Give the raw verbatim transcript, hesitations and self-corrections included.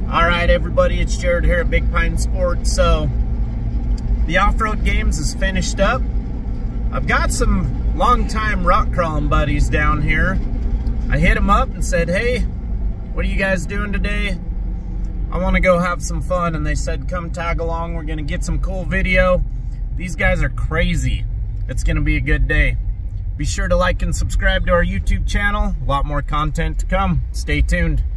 All right, everybody, it's Jared here at Big Pine Sports. So the off-road games is finished up. I've got some long-time rock crawling buddies down here. I hit them up and said, hey, what are you guys doing today? I want to go have some fun. And they said, come tag along. We're going to get some cool video. These guys are crazy. It's going to be a good day. Be sure to like and subscribe to our YouTube channel. A lot more content to come. Stay tuned.